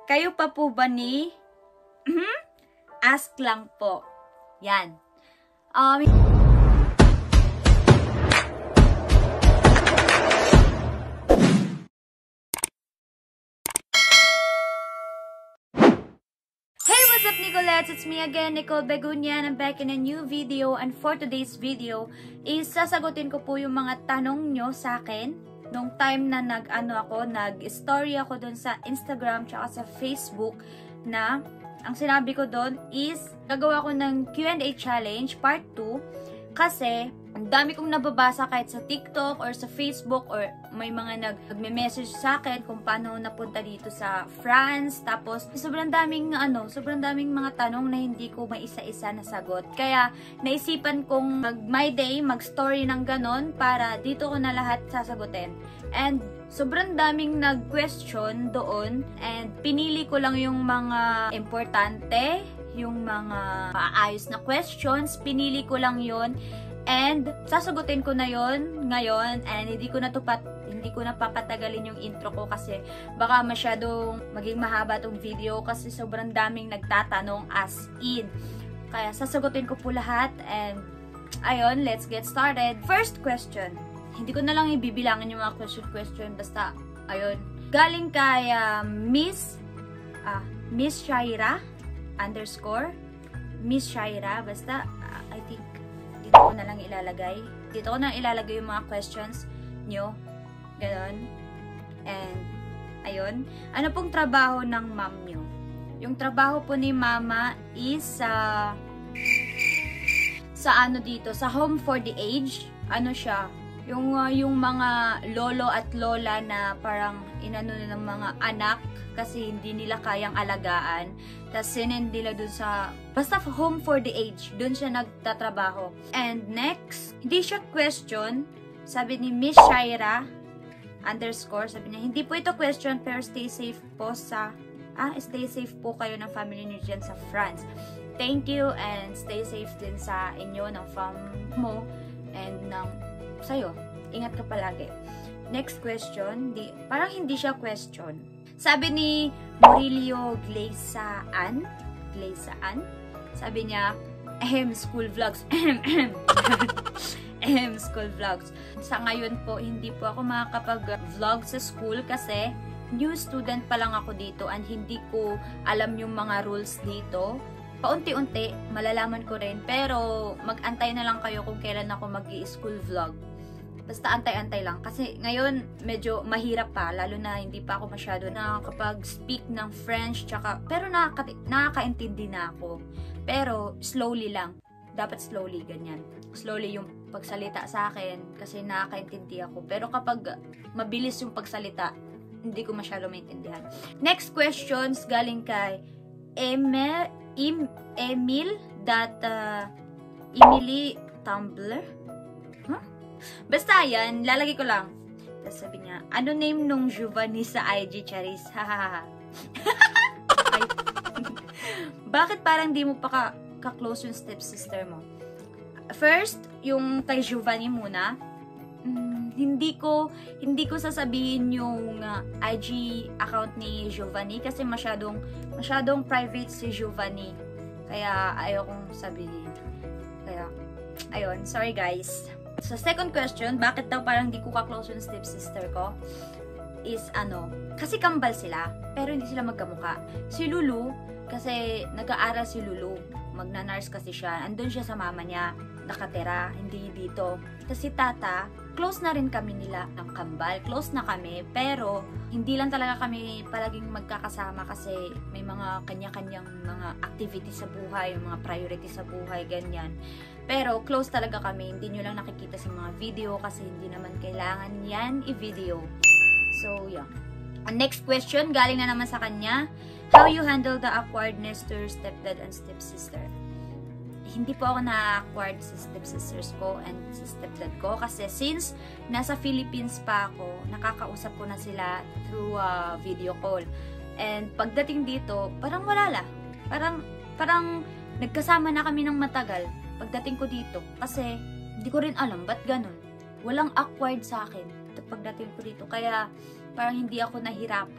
Kayo pa po ba ni? Ask lang po. Yan. Hey, what's up, Nicolettes? It's me again, Nicole Begunya. I'm back in a new video. And for today's video is sasagutin ko po yung mga tanong nyo sa akin nung time na nag-story ako doon sa Instagram tsaka sa Facebook na ang sinabi ko doon is gagawa ko ng Q&A challenge part 2 kasi ang dami kong nababasa kahit sa TikTok or sa Facebook or may mga nagme-message sa akin kung paano napunta dito sa France. Tapos sobrang daming mga tanong na hindi ko maisa-isa nasagot. Kaya naisipan kong my day, mag-story ng ganon para dito ko na lahat sasagutin. And sobrang daming nag-question doon and pinili ko lang yung mga importante, yung mga maayos na questions, pinili ko lang yon. And sasagutin ko na yon ngayon and hindi ko na papatagalin yung intro ko kasi baka masyadong maging mahaba tong video kasi sobrang daming nagtatanong as in. Kaya sasagutin ko po lahat and ayun, let's get started. First question. Hindi ko na lang ibibilangin yung mga question basta ayun. Galing kay Miss Shaira _ Miss Shaira basta I think dito ko na lang ilalagay. Dito ko na ilalagay yung mga questions nyo. Ganon. And, ayun. Ano pong trabaho ng mom nyo? Yung trabaho po ni mama is sa home for the aged. Ano siya? Yung mga lolo at lola na parang inano na ng mga anak kasi hindi nila kayang alagaan. Tapos sinend nila dun sa basta home for the aged. Dun siya nagtatrabaho. And next, hindi siya question. Sabi ni Miss Shaira _ sabi niya, hindi po ito question pero stay safe po stay safe po kayo ng family niyo dyan sa France. Thank you and stay safe din sa inyo ng fam mo and ng sa'yo. Ingat ka palagi. Next question, parang hindi siya question. Sabi ni Murillo Glaysaan, sabi niya, school vlogs. School vlogs. Sa ngayon po, hindi po ako makakapag-vlog sa school kasi new student pa lang ako dito and hindi ko alam yung mga rules dito. Paunti-unti, malalaman ko rin. Pero, mag-antay na lang kayo kung kailan ako mag-i-school vlog. Basta antay-antay lang. Kasi ngayon, medyo mahirap pa. Lalo na hindi pa ako masyado nakakapag-speak ng French. Pero nakakaintindi na ako. Pero, slowly lang. Dapat slowly, ganyan. Slowly yung pagsalita sa akin. Kasi nakakaintindi ako. Pero kapag mabilis yung pagsalita, hindi ko masyado maintindihan. Next questions galing kay Emily Tumblr. Basta yan, lalagay ko lang. Tapos sabi niya, ano name nung Giovanni sa IG, Charis? Bakit parang di mo pa ka-close yung stepsister mo? First, yung kay Giovanni muna. Hindi ko sasabihin yung IG account ni Giovanni kasi masyadong private si Giovanni. Kaya ayokong sabihin. Kaya, ayun. Sorry guys. So, second question, bakit daw parang hindi ko ka-close yung stepsister ko? Is kasi kambal sila, pero hindi sila magkamuka. Si Lulu, kasi nag-aaral si Lulu. Magna-nurse kasi siya. Andun siya sa mama niya. Nakatira, hindi dito. Tapos si Tata, close na rin kami nila ng kambal. Close na kami, pero hindi lang talaga kami palaging magkakasama kasi may mga kanya-kanyang mga activity sa buhay, mga priority sa buhay, ganyan. Pero close talaga kami, hindi nyo lang nakikita sa mga video kasi hindi naman kailangan yan i-video. So, yeah. Next question, galing na naman sa kanya. How you handle the awkwardness to your stepdad and stepsister? Hindi po ako na-awkward sa stepsisters ko and sa stepdad ko kasi since nasa Philippines pa ako, nakakausap ko na sila through video call. And pagdating dito, parang wala lang. Parang nagkasama na kami ng matagal pagdating ko dito. Kasi hindi ko rin alam ba't ganun. Walang awkward sa akin pagdating ko dito. Kaya parang hindi ako nahirapan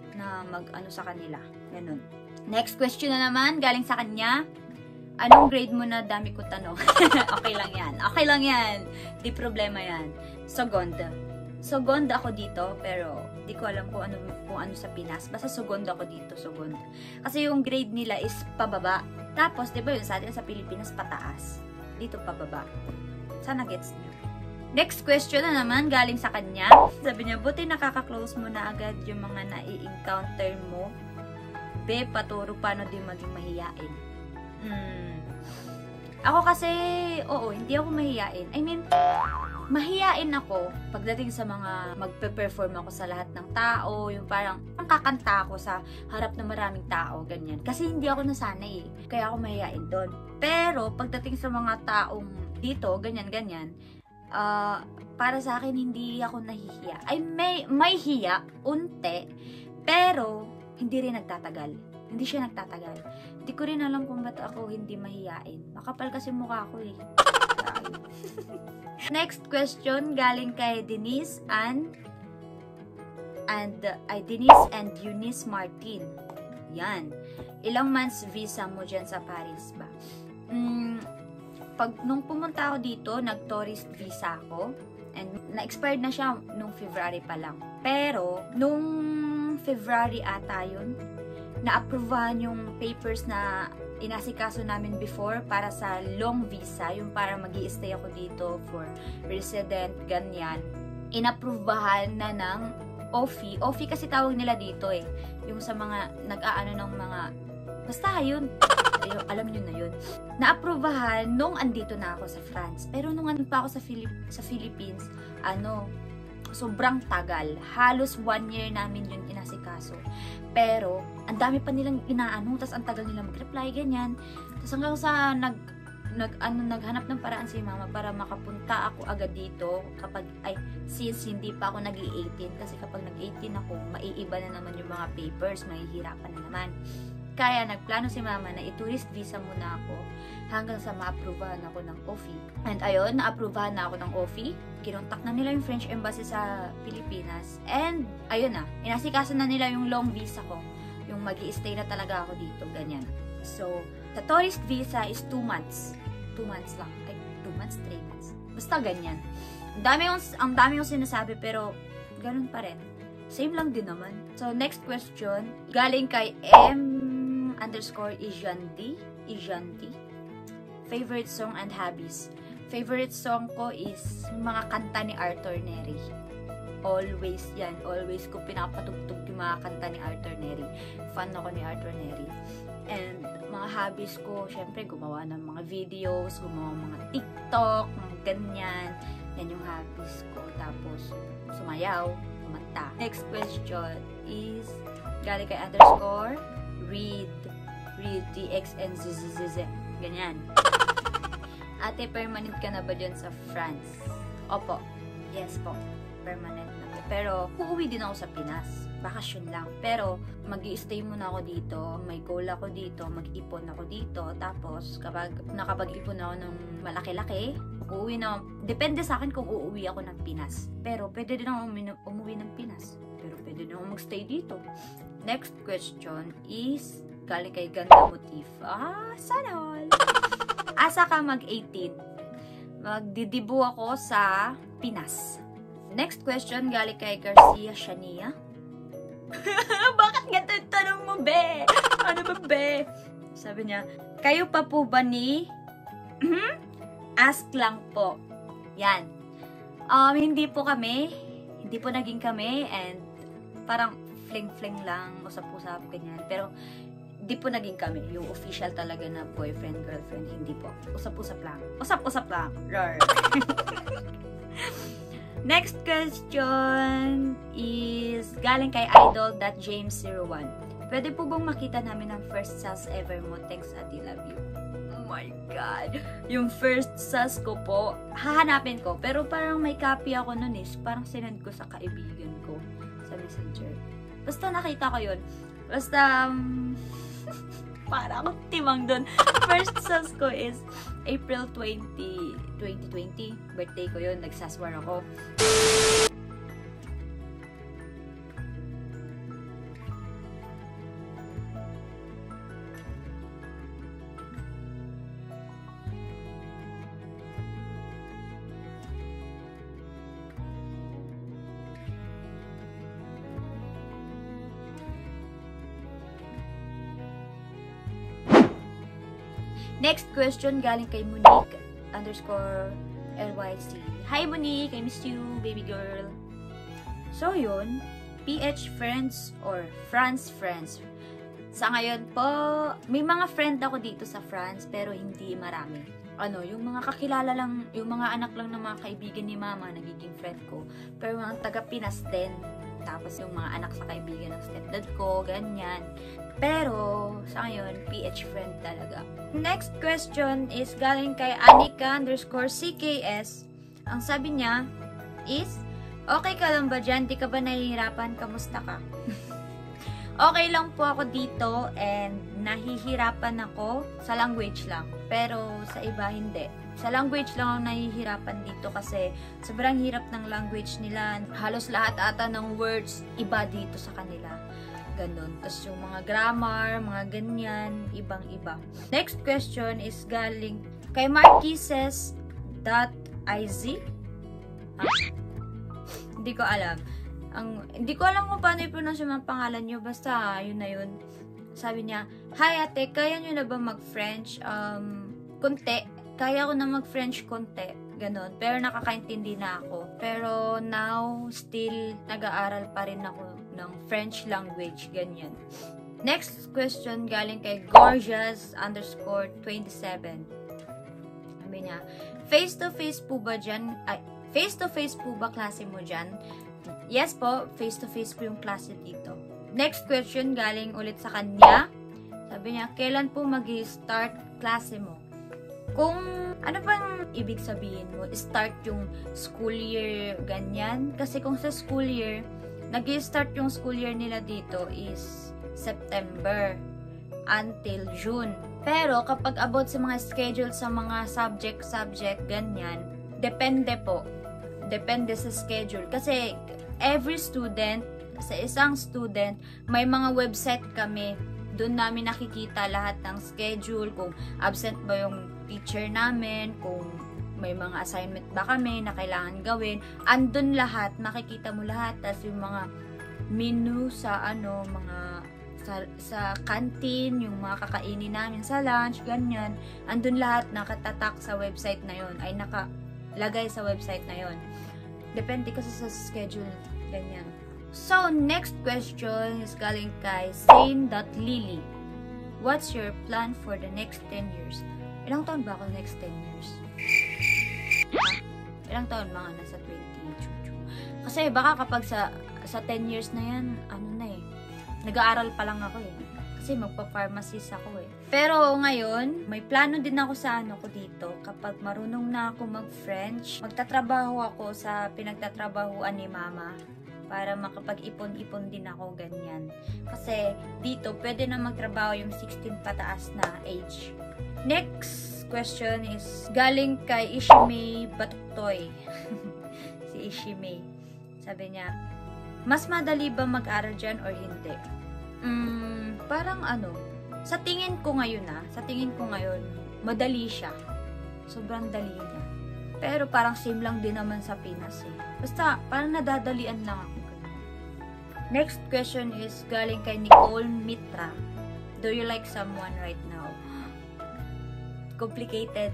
na mag-ano sa kanila. Ganun. Next question na naman, galing sa kanya. Anong grade mo na? Dami ko tanong. Okay lang yan. Okay lang yan. Di problema yan. Sogonda. Sogonda ako dito, pero di ko alam kung ano sa Pinas. Basta Sogonda ako dito, Sogonda. Kasi yung grade nila is pababa. Tapos, di ba yun sa atin sa Pilipinas, pataas. Dito pababa. Sana gets nyo. Next question na naman, galing sa kanya. Sabi niya, buti nakaka-close mo na agad yung mga nai-encounter mo. Be, paturo paano di maging mahiyain. Ako kasi, oo, hindi ako mahiyain. I mean, mahiyain ako pagdating sa mga magpe-perform ako sa lahat ng tao, yung parang kakanta ako sa harap ng maraming tao, ganyan. Kasi hindi ako nasanay eh. Kaya ako mahiyain doon. Pero, pagdating sa mga taong dito, ganyan-ganyan, para sa akin, hindi ako nahihiya. Ay, may hiya, unti, pero hindi rin nagtatagal. Hindi siya nagtatagal. Hindi ko rin alam kung ba't ako hindi mahiyain. Makapal kasi mukha ko eh. Next question, galing kay Denise and Eunice Martin. Yan. Ilang months visa mo dyan sa Paris ba? Nung pumunta ako dito, nag-tourist visa ako. And na-expired na siya nung February pa lang. Pero, nung February ata yun, na-approvehan yung papers na inasikaso namin before para sa long visa, yung para mag-i-stay ako dito for resident, ganyan. Inapprovehan na ng OFI. OFI kasi tawag nila dito eh. Yung sa mga nag-aano ng mga, basta yun. Alam nyo na yun. Na-approvehan nung andito na ako sa France. Pero nung andun pa ako sa Philippines, sobrang tagal. Halos 1 year namin yun inasikaso. Pero, ang dami pa nilang inaano, tas ang tagal nilang mag-reply, ganyan. Tas hanggang sa naghanap ng paraan si mama para makapunta ako agad dito since hindi pa ako nag-18. Kasi kapag nag-18 ako, maiiba na naman yung mga papers, mahihirapan na naman. Kaya nagplano si mama na i-tourist visa muna ako hanggang sa ma-approvehan ako ng OFI. And ayun, na-approvehan na ako ng OFI. Kinontak na nila yung French Embassy sa Pilipinas. And ayun na, inasikaso na nila yung long visa ko. Yung mag-i-stay na talaga ako dito, ganyan. So, the tourist visa is 2 months. 2 months lang. Ay, 2 months, 3 months. Basta ganyan. Ang dami yung sinasabi pero ganun pa rin. Same lang din naman. So, next question. Galing kay M_Ijanti. Favorite song and hobbies. Favorite song ko is mga kanta ni Arthur Neri. Always yan. Always ko pinapatugtog yung mga kanta ni Arthur Neri. Fan ako ni Arthur Neri. And mga hobbies ko, syempre gumawa ng mga videos, gumawa ng mga TikTok, mga ganyan. Yan yung hobbies ko. Tapos, sumayaw, kumanta. Next question is galing kay _read DXNZZZ. Ganyan. Ate, permanent ka na ba dyan sa France? Opo. Yes po. Permanent na po. Pero, uuwi din ako sa Pinas. Bakasyon lang. Pero, mag-i-stay muna ako dito. May goal ako dito. Mag-ipon ako dito. Tapos, kapag nakapag-ipon ako ng malaki-laki, uuwi na. Depende sa akin kung uuwi ako ng Pinas. Pero, pwede din ako umuwi ng Pinas. Pero, pwede din ako mag-stay dito. Next question is galing kay Ganda Motif. Sana all. Asa ka mag-18? Magdidibu ako sa Pinas. Next question galing kay Garcia Shania. Bakit ganito yung tanong mo, be? Ano ba, be? Sabi niya, kayo pa po ba ni... Ask lang po. Yan. Hindi po kami. Hindi po naging kami. And parang fling-fling lang. Usap-usap, ganyan. Pero di po naging kami. Yung official talaga na boyfriend, girlfriend. Hindi po. Usap-usap lang. Usap-usap lang. Rar. Next question is galing kay idol.james01. Pwede po bang makita namin ang first sus ever mo? Thanks, Ate, love you. Oh my God. Yung first sus ko po, hahanapin ko. Pero parang may copy ako nun eh. Parang sinend ko sa kaibigan ko sa Messenger. Basta nakita ko yun. Basta, para akong timang dun. First sus ko is April 2020. Birthday ko yun. Nagsaswar ako. Next question galing kay Monique _LYC. Hi Monique, I miss you, baby girl. So yun, PH friends or France friends. Sa ngayon po, may mga friend ako dito sa France pero hindi marami. Yung mga kakilala lang, yung mga anak lang ng mga kaibigan ni mama, nagiging friend ko. Pero mga taga-Pinas din. Tapos yung mga anak sa kaibigan ng stepdad ko, ganyan. Pero, sa ngayon, PH friend talaga. Next question is galing kay Anika _CKS. Ang sabi niya is, okay ka lang ba dyan? Di ka ba nahihirapan? Kamusta ka? Okay lang po ako dito and nahihirapan ako sa language lang. Pero sa iba hindi. Sa language lang ako nahihirapan dito kasi sobrang hirap ng language nila. Halos lahat ata ng words iba dito sa kanila. Ganon. Tapos yung mga grammar, mga ganyan, ibang-iba. Next question is galing kay Marquises.iz. Hindi ko alam. Hindi ko alam kung paano i-pronounce yung mga pangalan nyo. Basta, yun na yun. Sabi niya, hi ate, kaya nyo na ba mag-French? Konti. Kaya ko na mag-French konti. Ganon. Pero nakakaintindi na ako. Pero now, still, nag-aaral pa rin ako ng French language. Ganyan. Next question galing kay Gorgeous _27. Sabi niya, face-to-face po ba dyan? Face-to-face po ba klase mo dyan? Yes po, face-to-face po yung klase dito. Next question galing ulit sa kanya. Sabi niya, kailan po mag-start klase mo? Kung ano bang ibig sabihin mo, start yung school year, ganyan. Kasi kung sa school year, nag-start yung school year nila dito is September until June. Pero kapag about sa mga schedule sa mga subject, ganyan, depende po. Depende sa schedule. Kasi every student, sa isang student, may mga website kami. Doon namin nakikita lahat ng schedule, kung absent ba yung teacher namin, kung may mga assignment ba kami na kailangan gawin. Andun lahat, makikita mo lahat. Tapos yung mga menu sa sa canteen, yung mga kakainin namin sa lunch, ganyan. Andun lahat nakatatak sa website na yon, ay nakalagay sa website na yon. Depende kasi sa schedule, ganyan. So, next question is galing kay Sane.Lily. What's your plan for the next 10 years? Ilang taon ba ako next 10 years? Ilang taon? Mga nasa 20. Kasi baka kapag sa 10 years na yan, nag-aaral pa lang ako eh. Kasi magpa-pharmacist ako eh. Pero ngayon, may plano din ako sa ko dito. Kapag marunong na ako mag-French, magtatrabaho ako sa pinagtatrabahuan ni mama para makapag-ipon-ipon din ako, ganyan. Kasi dito, pwede na magtrabaho yung 16 pataas na age. Next question is galing kay Ishimei Batutoy. Si Ishimei. Sabi niya, mas madali ba mag-aral dyan or hindi? Parang sa tingin ko ngayon madali siya. Sobrang dali niya. Pero parang same lang din naman sa Pinas eh. Basta, parang nadadalian lang ako. Next question is galing kay Nicole Mitra. Do you like someone right now? Complicated,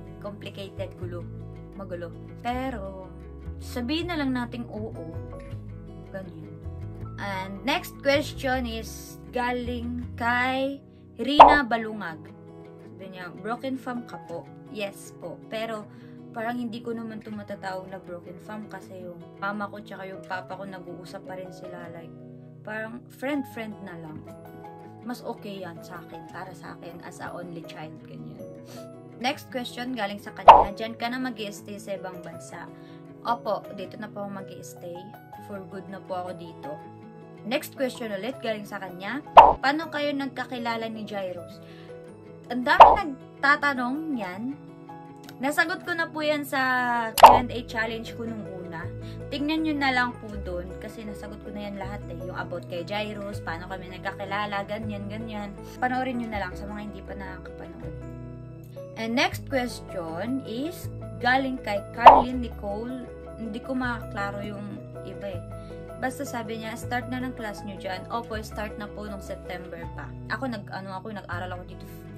magulo. Pero, sabihin na lang nating oo. Ganyan. And next question is galing kay Rina Balungag. Sabi niya, broken fam ka po? Yes po. Pero, parang hindi ko naman matatawag na broken fam kasi yung mama ko tsaka yung papa ko nag-uusap pa rin sila. Like, parang friend na lang. Mas okay yan sa akin, para sa akin as a only child, ganyan. Next question galing sa kanya, dyan ka na mag-i-stay sa ibang bansa? Opo, dito na po ako mag-i-stay. For good na po ako dito. Next question ulit galing sa kanya, paano kayo nagkakilala ni Jairus? Ang dami nagtatanong yan. Nasagot ko na po yan sa Q&A challenge ko nung una. Tingnan nyo na lang po doon kasi nasagot ko na yan lahat eh. Yung about kay Jairus, paano kami nagkakilala, ganyan. Panoorin nyo na lang sa mga hindi pa nakakapanood. And next question is galing kay Carlin Nicole. Hindi ko makaklaro yung iba eh. Basta sabi niya, start na ng class nyo dyan. Opo, start na po nung September pa. Ako, nag-aral ako dito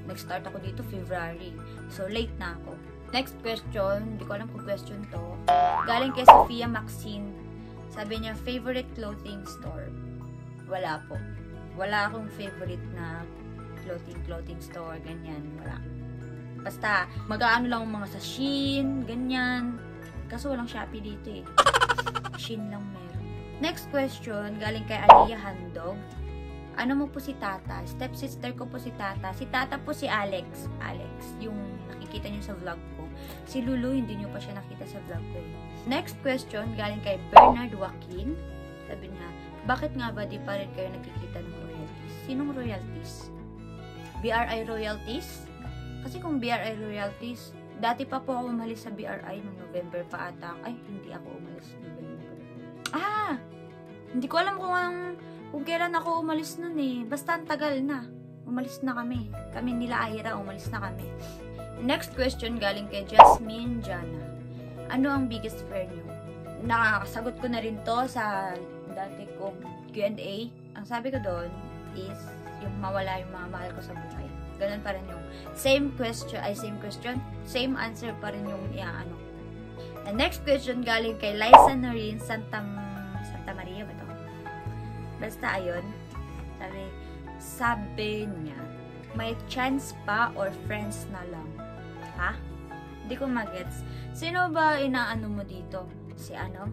Nag-start ako dito February. So, late na ako. Next question, hindi ko alam kung question to. Galing kay Sophia Maxine. Sabi niya, favorite clothing store? Wala po. Wala akong favorite na clothing store, ganyan. Wala. Basta, mag-aano lang mga sa Shein, ganyan. Kaso walang Shopee dito eh. Shein lang meron. Next question, galing kay Aliyah Handog. Ano mo po si Tata? Stepsister ko po si Tata. Si Tata po si Alex. Alex, yung nakikita niyo sa vlog ko. Si Lulu, hindi niyo pa siya nakita sa vlog ko. Next question, galing kay Bernard Joaquin. Sabi niya, bakit nga ba di pa rin kayo nakikita ng royalties? Sinong royalties? BRI royalties? Kasi kung BRI royalties, dati pa po ako umalis sa BRI noong November pa ata. Ay, hindi ako umalis November. Ah! Hindi ko alam kung kailan ako umalis nun eh. Basta ang tagal na. Umalis na kami. Kami nila Aira, umalis na kami. Next question galing kay Jasmine Jana. Ano ang biggest fear nyo? Nakasagot ko na rin to sa dati kong Q&A. Ang sabi ko doon is yung mawala yung mga mahal ko sa buhay. Ganun pa rin yung same same answer pa rin yung iaano. And next question galing kay Liza Noreen Santa Maria ba to? Basta ayun, sabi niya, may chance pa or friends na lang? Ha? Hindi ko magets. Sino ba inaano mo dito? Si ano?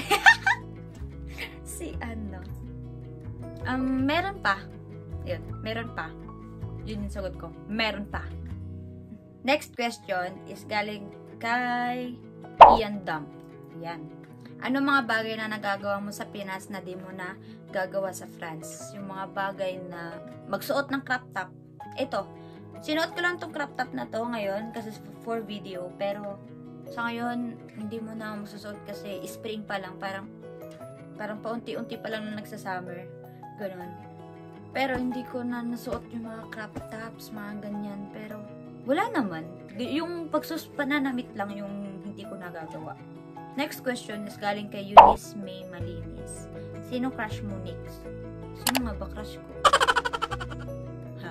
Si ano? Meron pa. Yun, meron pa. Yun yung sagot ko. Meron pa. Next question is galing kay Ian Dam. Yan. Ano mga bagay na nagagawa mo sa Pinas na di mo na gagawa sa France? Yung mga bagay na magsuot ng crop top. Ito, sinuot ko lang tong crop top na to ngayon kasi for video. Pero sa ngayon, hindi mo na masusuot kasi spring pa lang. Parang paunti-unti pa lang na nagsa-summer. Ganun. Pero hindi ko na nasuot yung mga crop tops, mga ganyan. Pero wala naman. Yung pananamit lang yung hindi ko nagagawa. Next question is galing kay Eunice May Malinis. Sino crush mo, Nix? Sino nga ba crush ko? Ha?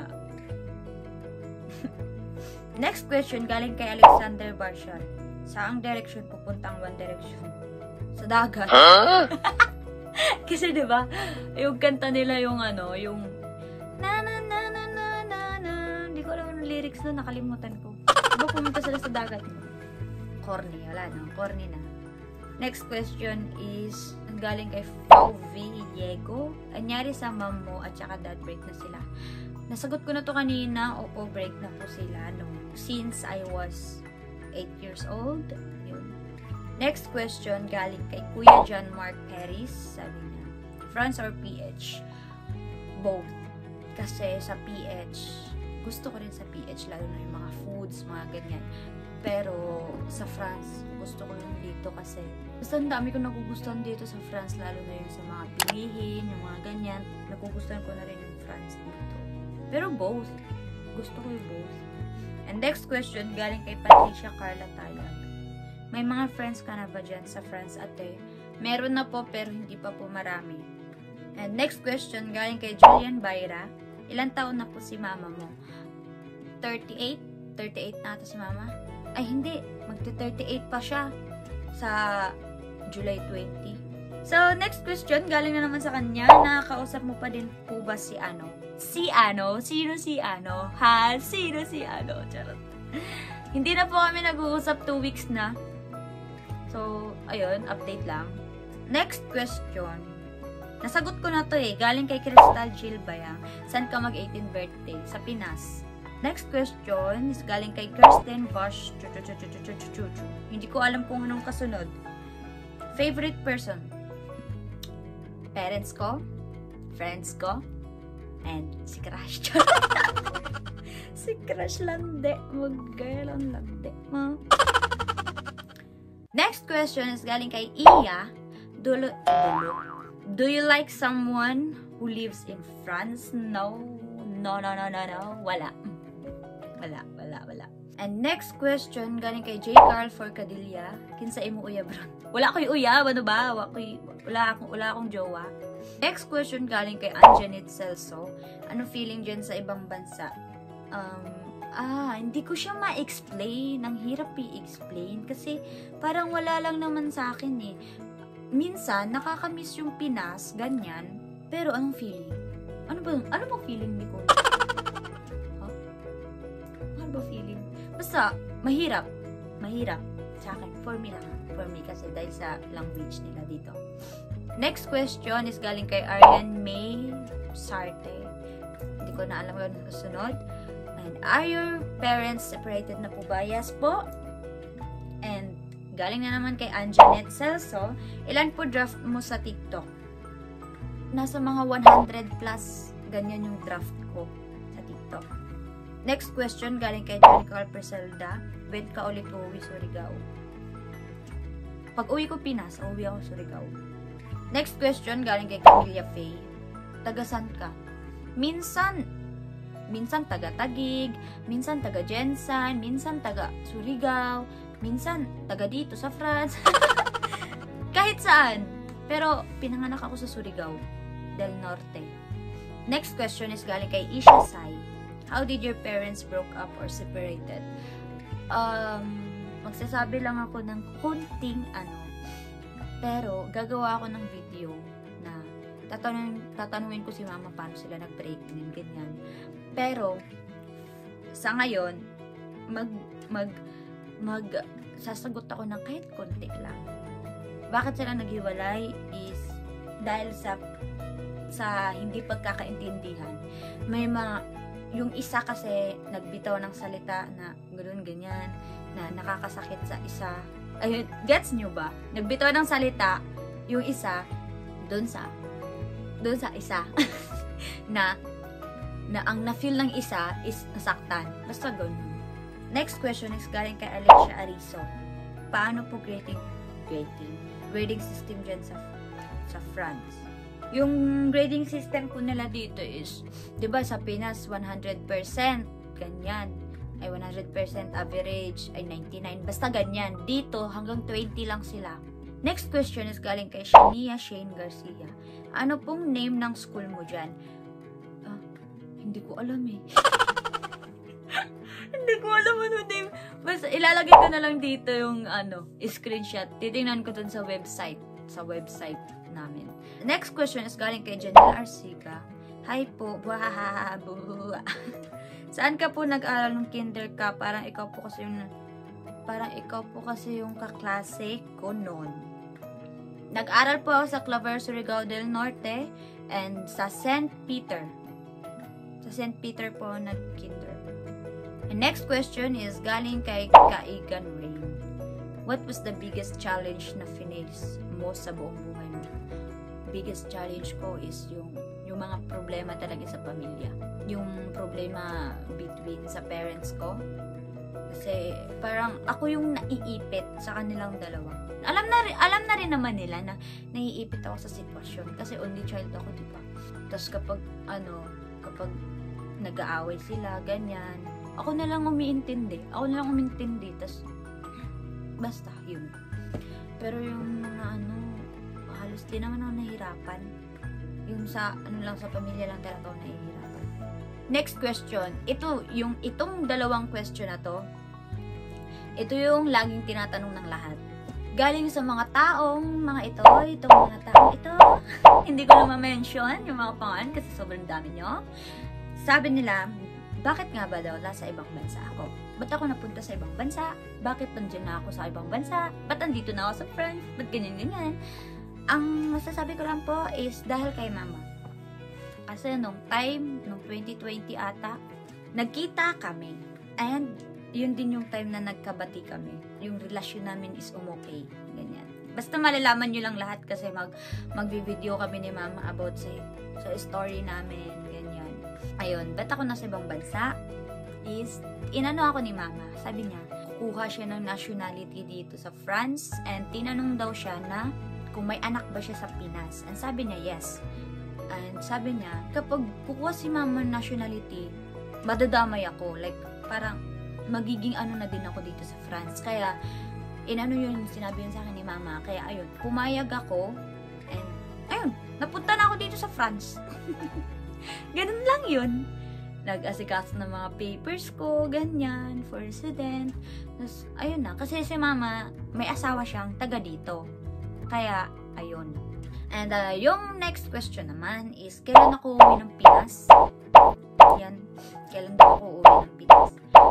Next question galing kay Alexander Barshal. Saang direction pupunta ang One Direction? Sa dagat. Huh? Kasi 'di ba, yung kanta nila yung ano, yung na na na na na na na. Hindi ko alam yung lyrics na, nakalimutan ko. Diba pumunta sila sa dagat? Corny, wala na, corny na. Next question is galing kay Fau Villego. Anyari sa mom mo at saka dad break na sila? Nasagot ko na to kanina. Opo, break na po sila since I was 8 years old. Yun. Next question galing kay Kuya John Mark Paris. Sabi niya, France or PH? Both. Kasi sa PH, gusto ko rin sa PH, lalo na yung mga foods, mga ganyan. Pero sa France, gusto ko yung dito kasi basta ang dami ko nagugustuhan dito sa France, lalo na yung sa mga pilihin, yung mga ganyan. Nagugustuhan ko na rin yung France dito. Pero both. Gusto ko yung both. And next question, galing kay Patricia Carla Tayag. May mga friends ka na ba dyan sa France, ate? Meron na po, pero hindi pa po marami. And next question, galing kay Julian Bayra. Ilan taon na po si mama mo? 38? 38 na ata si mama? Ay, hindi. Magti-38 pa siya sa July 20. So, next question, galing na naman sa kanya. Nakakausap mo pa din po ba si ano? Si ano? Sino si ano? Ha? Sino si ano? Charot. Hindi na po kami nag-uusap 2 weeks na. So, ayun, update lang. Next question. Nasagot ko na to eh. Galing kay Crystal Jill Bayang. Saan ka mag-18th birthday? Sa Pinas. Next question is galing kay Kirsten Bosch. Hindi ko alam kung anong kasunod. Favorite person? Parents ko? Friends ko? And si Crush. Si Crush lande. Mag-gaya lang lande. Next question is galing kay Iya. Do you like someone who lives in France? No. No. Wala. And next question, galing kay J. Carl Forcadilla. Kinsa imo uya, bro? Wala ko'y uya, ano ba? Wala akong jowa. Next question, galing kay Anjanit Celso. Ano feeling dyan sa ibang bansa? Hindi ko siya ma-explain. Ang hirap i-explain kasi parang wala lang naman sa akin eh. Minsan, nakakamiss yung Pinas, ganyan. Pero anong feeling? Ano bang feeling ni ko? Huh? Ano ba feeling? Basta, mahirap. Mahirap sa akin. For me lang. For me kasi dahil sa language nila dito. Next question is galing kay Arian May Sarte. Hindi ko na alam kung susunod. And are your parents separated na po ba? Yes po. And galing na naman kay Anjanet Celso. Ilan po draft mo sa TikTok? Nasa mga 100 plus. Ganyan yung draft ko sa TikTok. Next question galing kay Jerical Perselda. When ka ulit uuwi Surigao? Pag uwi ko Pinas, uuwi ako Surigao. Next question galing kay Camilla Faye. Tagasan ka? Minsan taga Taguig, minsan taga Jensan, minsan taga Surigao, minsan taga dito sa France. Kahit saan. Pero pinanganak ako sa Surigao del Norte. Next question is galing kay Isha Sai. How did your parents broke up or separated? Magsasabi lang ako ng kunting pero gagawa ako ng video na tatanungin ko si mama paano sila nag-break ganyan. Pero sa ngayon sasagot ako ng kahit konti lang. Bakit sila naghiwalay is dahil sa hindi pagkakaintindihan. May yung isa kasi nagbitaw ng salita na ganyan na nakakasakit sa isa. Ayun, gets nyo ba? Nagbitaw ng salita yung isa doon sa isa na ang na-feel ng isa is nasaktan. Basta ganun. Next question is galing kay Alexia Arizo. Paano po grading system dyan sa France? Yung grading system ko nila dito is, di ba sa Pinas 100% ganyan. Ay 100% average, ay 99. Basta ganyan. Dito hanggang 20 lang sila. Next question is galing kay Shania Shane Garcia. Ano pong name ng school mo dyan? Hindi ko alam eh. Hindi ko alam ano name. Basta ilalagay ko na lang dito yung screenshot. Titingnan ko dun sa website. Sa website namin. Next question is galing kay Janelle Arsica. Hi po. Saan ka po nag-aral ng kinder ka? Parang ikaw po kasi yung kaklase ko noon. Nag-aral po ako sa Claver, Surigao del Norte and sa St. Peter. Sa St. Peter po nag-kinder. And next question is galing kay Kaigan Rain. What was the biggest challenge na face mo sa buong buhay mo? Biggest challenge ko is yung mga problema talaga sa pamilya. Yung problema between sa parents ko. Kasi parang ako yung naiipit sa kanilang dalawa. Alam na rin naman nila na naiipit ako sa sitwasyon. Kasi only child ako, diba? Tapos kapag nag-aaway sila, ganyan. Ako na lang umiintindi. Tapos, basta, yun. Pero yung mga halos din naman ako nahihirapan. Yung sa pamilya lang talaga ako nahihirapan. Next question. Itong dalawang question na to, ito yung laging tinatanong ng lahat. Galing sa mga taong itong mga taong ito. Hindi ko na ma-mention yung mga pangalan kasi sobrang dami nyo. Sabi nila, bakit nga ba daw nasa ibang bansa ako? Ba't ako napunta sa ibang bansa? Bakit nandiyan na ako sa ibang bansa? Ba't nandito na ako sa France? Ba't ganyan-ganyan? Ang masasabi ko lang po is dahil kay mama. Kasi nung 2020 ata, nagkita kami. And yun din yung time na nagkabati kami. Yung relasyon namin is umokay. Ganyan. Basta malalaman nyo lang lahat kasi magbi-video kami ni mama about sa story namin. Ganyan. Ayun, ba't ako nasa ibang bansa? Is, inano ako ni mama. Sabi niya, kukuha siya ng nationality dito sa France and tinanong daw siya na kung may anak ba siya sa Pinas. And sabi niya, yes. And sabi niya, kapag kukuha si mama ng nationality, madadamay ako. Like, parang magiging na din ako dito sa France. Kaya, yun, sinabi yun sa akin ni mama. Kaya, ayun, pumayag ako. And, ayun, napunta na ako dito sa France. Ganun lang yun. nag-asikaso ng mga papers ko, ganyan, for resident. Tapos, ayun na. Kasi si mama, may asawa siyang taga dito. Kaya, ayun. And yung next question naman is, kailan ako uuwi ng Pinas? Yan. Kailan daw ako uuwi ng Pinas?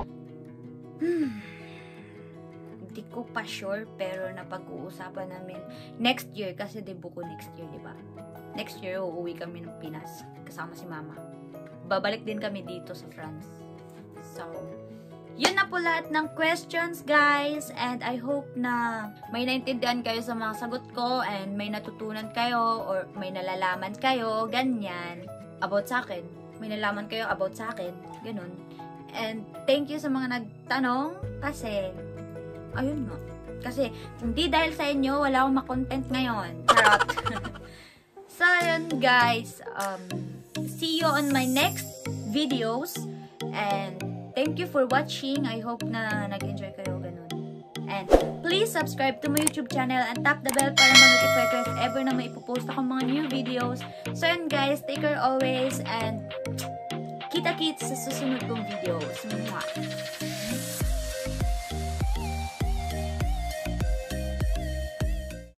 Hindi ko pa sure, pero napag-uusapan namin next year, kasi debut ko next year, di ba? Next year, uuwi kami ng Pinas, kasama si mama. Babalik din kami dito sa France. So, yun na po lahat ng questions, guys. And I hope na may naintindihan kayo sa mga sagot ko and may natutunan kayo or may nalalaman kayo, ganyan, about sa akin. May nalaman kayo about sa akin, ganun. And thank you sa mga nagtanong kasi, ayun nga. Kasi, hindi dahil sa inyo, wala akong makontent ngayon. Charot. So, ayun guys. See you on my next videos. And thank you for watching. I hope na nag-enjoy kayo ganun. And please subscribe to my YouTube channel and tap the bell para ma-notify kayo if ever na may ipopost akong mga new videos. So yun guys, take care always and kita-kits sa susunod kong videos. Mwah!